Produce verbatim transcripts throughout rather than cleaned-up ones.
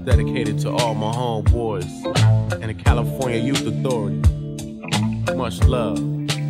dedicated to all my homeboys and the California Youth Authority. Much love.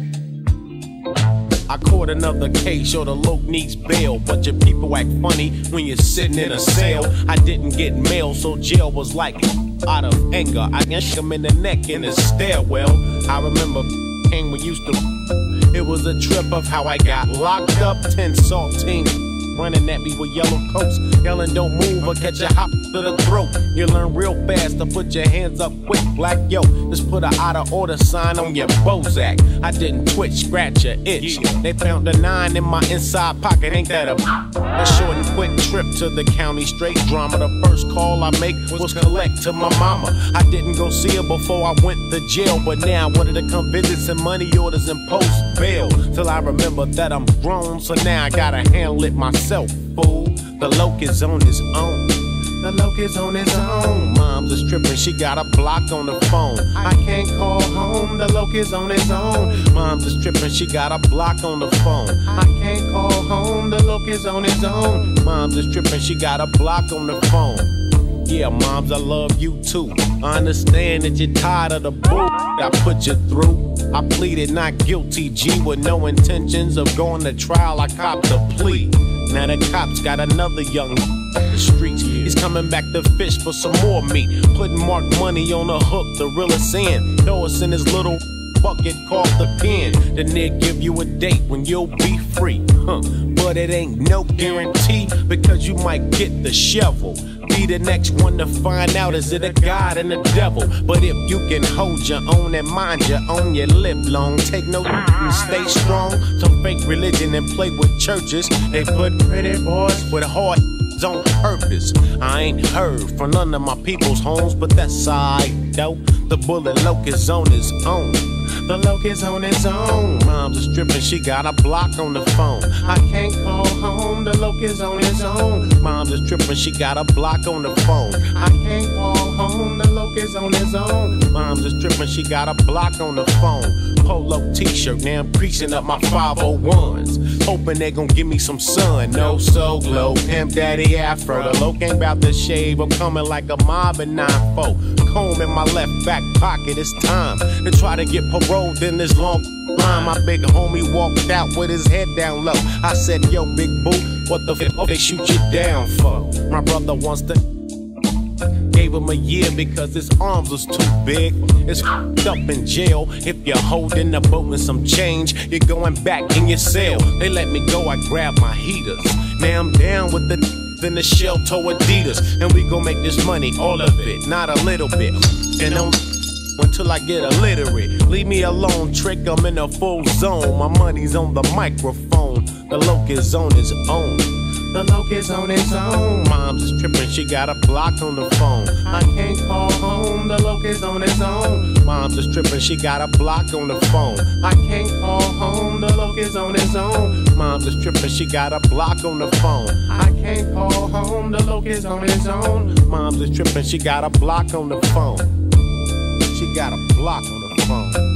I caught another case, or the loc needs bail. Bunch of people act funny when you're sitting in a cell. I didn't get mail, so jail was like out of anger. I guess him in the neck in the stairwell. I remember when we used to. It was a trip of how I got locked up. Ten saltines running at me with yellow coats, yelling don't move or catch a hop to the throat. You learn real fast to put your hands up quick, black yo. Just put a out of order sign on your Bozak. I didn't twitch, scratch or itch. They found a nine in my inside pocket, ain't that a a short and quick trip to the county straight drama. The first call I make was collect to my mama. I didn't go see her before I went to jail, but now I wanted to come visit, some money orders and post bail. Till I remember that I'm grown, so now I gotta handle it myself, fool. The loc is on his own. The loc is on his own. Mom's is tripping, she got a block on the phone. I can't call home, the loc is on his own. Mom's is tripping, she got a block on the phone. I can't call home, the loc is on his own. Mom's is tripping, she got a block on the phone. Yeah, moms, I love you too. I understand that you're tired of the bull I put you through. I pleaded not guilty, G, with no intentions of going to trial. I copped a plea. Now the cops got another young in the streets. He's coming back to fish for some more meat. Putting mark money on the hook, the realest end. Throw us in his little bucket called the pen. Then they'll give you a date when you'll be free. Huh. But it ain't no guarantee, because you might get the shovel. Be the next one to find out, is it a God and a devil? But if you can hold your own and mind your own, you live long. Take no and stay strong. Some fake religion and play with churches. They put pretty boys with hard on purpose. I ain't heard from none of my people's homes, but that's alright though. The bullet loc is on his own. The loc is on his own. Mom's is tripping, she got a block on the phone. I can't call home, the loc is on his own. Mom's is tripping, she got a block on the phone. I can't call home, the loc is on his own. Mom's is tripping, she got a block on the phone. Polo t-shirt, now I'm creasing up my five oh ones. Hoping they gon' give me some sun. No so glow, pimp daddy afro. The loc ain't about to shave, I'm coming like a mob in nine four. Comb in my left back pocket, it's time to try to get paroled in this long line. My big homie walked out with his head down low. I said, yo, big boo, what the f they shoot you down for? My brother wants to gave him a year because his arms was too big. It's f***ed up in jail. If you're holding a boat with some change, you're going back in your cell. They let me go, I grabbed my heaters. Now I'm down with the in the shell toe Adidas, and we gon' make this money, all of it, not a little bit. And don't until I get illiterate. Leave me alone, trick, I'm in a full zone. My money's on the microphone. The loc is on his own. The loc is on his own. Mom's is tripping, she got a block on the phone. I can't call home, the loc is on his own. Mom's is tripping, she got a block on the phone. I can't call home, the loc is on his own. Mom's is tripping, she got a block on the phone. I can't call home, the loc is on his own. Mom's is tripping, she got a block on the phone. She got a block on the phone.